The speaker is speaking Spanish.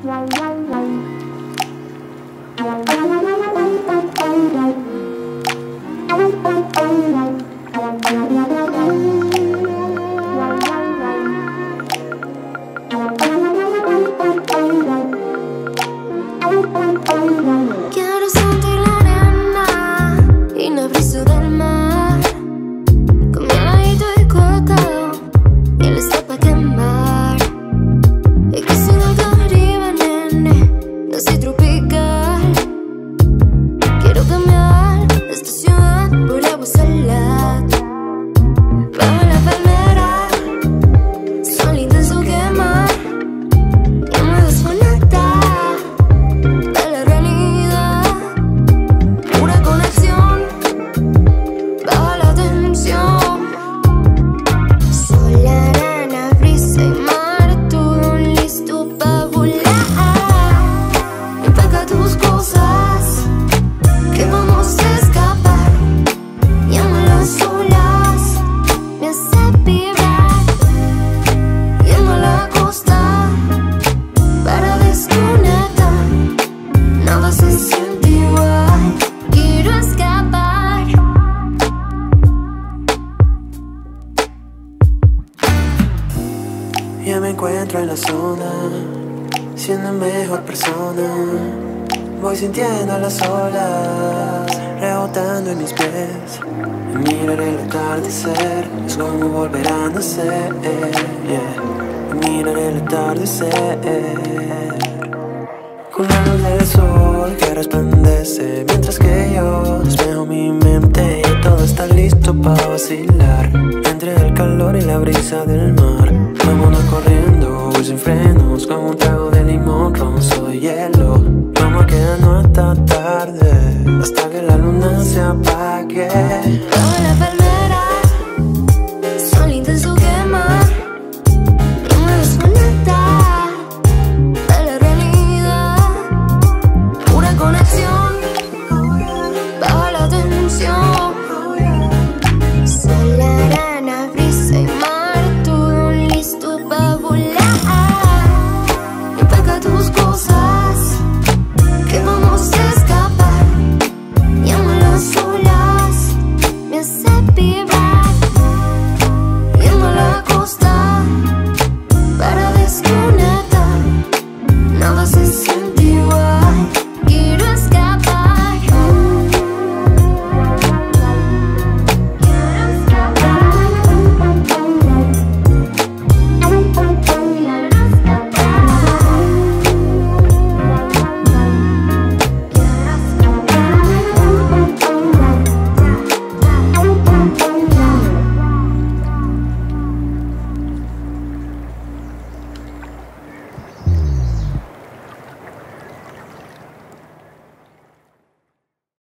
Quiero sentir la arena y la brisa del mar, con mi heladito y cortado, y él está pa' quemar. Y que si no Caribe, nene, no soy tropical. Quiero cambiar esta ciudad por agua salada. Bajo la palmera, sol intenso quemar, y me desconecta de la realidad. Pura conexión, baja la tensión. Sol, arena, brisa y mar, todo listo pa' volar. Empaca tus cosas, que vamos a escapar. Llámalo a solas, me hace vibrar. Yendo a la costa para desconectar. Nada se siente igual, quiero escapar. Ya me encuentro en la zona, siendo mejor persona. Voy sintiendo las olas rebotando en mis pies. Y mirar el atardecer es como volver a nacer, yeah. Y mirar el atardecer con la luz del sol que resplandece, mientras que yo despejo mi mente y todo está listo para vacilar entre el calor y la brisa del mar. Vámonos corriendo, voy sin frenos, con un trago de limón ronzo.